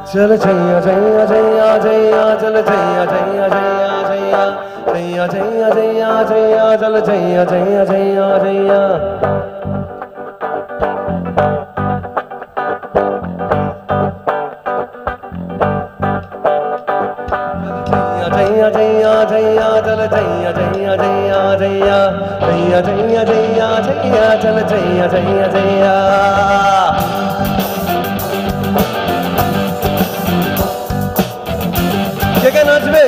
चल छैया छैया छैया छैया चल छैया छैया छैया छैया छैया छैया छैया छैया चल छैया छैया छैया छैया छैया छैया छैया चल छैया छैया छैया छैया छैया छैया छैया छैया चल छैया छैया छैया क्या नाचबे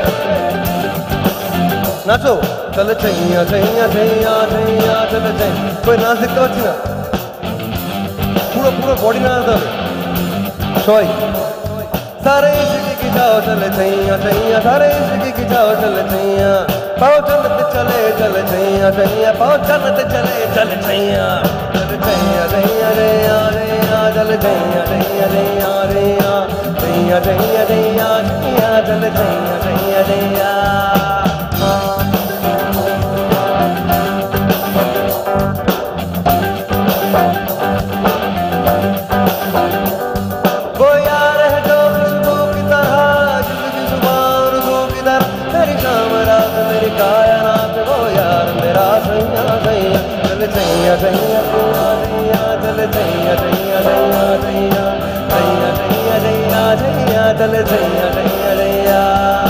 नाचो चल छैया छैया छैया छैया चल छैया कोई नाच देखते पाচ্ছি না পুরো পুরো বডি নাচ হবে সবাই सारे इश्क की जाओ चल छैया छैया सारे इश्क की जाओ चल छैया पाओ चलते चले चल छैया छैया पाओ चलते चले चल छैया चल छैया छैया छैया छैया चल छैया छैया छैया छैया छैया छैया छैया चल छैया छैया छैया चल छैया छैया छैया चल छैया छैया छैया छैया छैया छैया छैया छैया चल छैया छैया छैया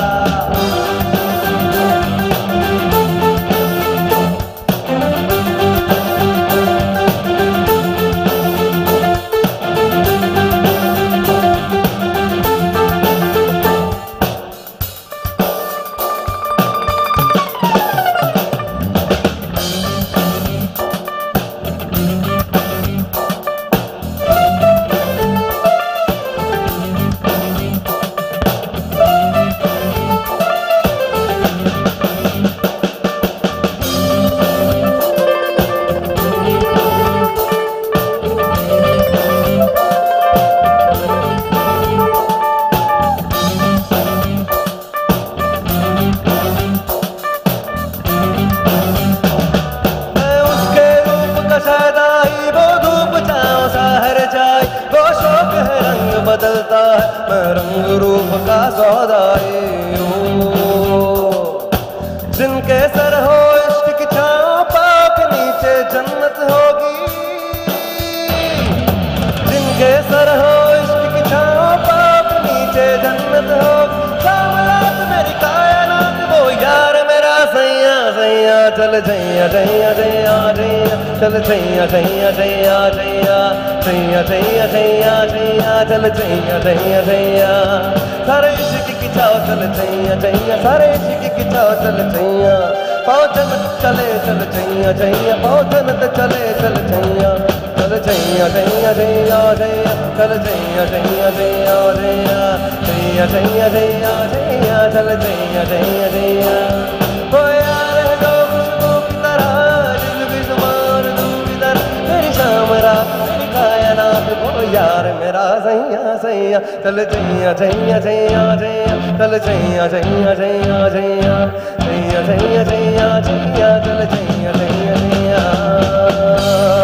बदलता है मैं रंग रूप का सौदाई जिनके सर हो इश्क की छांव पाँव के नीचे जन्नत होगी जिनके सर हो इश्क की छांव पाँव के नीचे जन्नत होगी सामरात मेरी कायनात वो यार मेरा सैया सैया चल छैया छैया छैया छैया चल छैया छैया छैया छैया छैया छैया छैया छैया चल छैया छैया छैया सारे इश्क की चाव चल छैया छैया सारे इश्क की चाव चल छैया पाँव जन्नत चले चल छैया छैया पाँव जन्नत चले चल छैया चल छैया छैया छैया छैया चल छैया छैया छैया छैया छैया छैया छैया छैया चल छैया छैया छैया ओ यार जो खुशबू की तरह जिंदगी जुबान तू की तरह मेरी शाम रात मेरी कायनात वो यार मेरा सैया सैया चल छैया छैया छैया छैया चल छैया छैया छैया छैया छैया छैया छैया छैया चल छैया छैया छैया